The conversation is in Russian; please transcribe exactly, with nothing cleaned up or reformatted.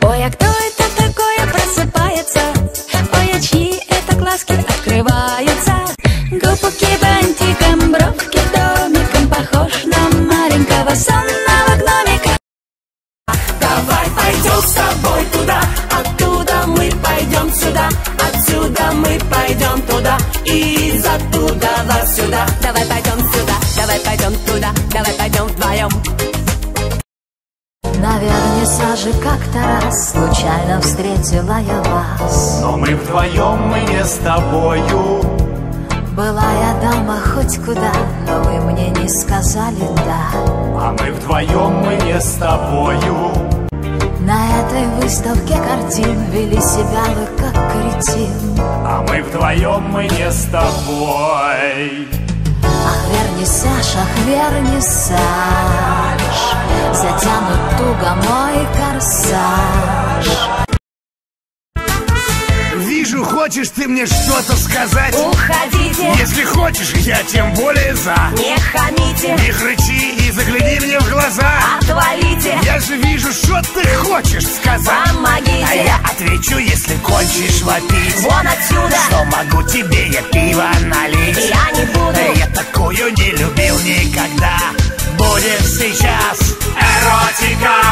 Ой, а кто это такое просыпается? Ой, а чьи это глазки открываются? Губки бантиком, бровки домиком, похож на маленького сонного гномика. Давай пойдем с тобой туда, оттуда мы пойдем сюда, отсюда мы пойдем туда, и из оттуда во сюда. Давай пойдем сюда, давай пойдем туда, давай пойдем вдвоем. Наверное, же как-то раз случайно встретила я вас. Но мы вдвоем, мы не с тобою. Была я дама хоть куда, но вы мне не сказали «да». А мы вдвоем, мы не с тобою. На этой выставке картин вели себя вы как кретин. А мы вдвоем, мы не с тобой. Ах, вернисаж, ах, вернисаж, затянут туго мой корсаж. Вижу, хочешь ты мне что-то сказать? Уходите, Если хочешь, я тем более за. не хамите, Не кричи и загляни мне в глаза. отвалите, Я же вижу, что ты хочешь сказать. помогите. А я отвечу, если кончишь вопить. Вон отсюда, Что могу тебе я пиво налить? я не буду. Я такую не любил никогда. Будет сейчас эротика.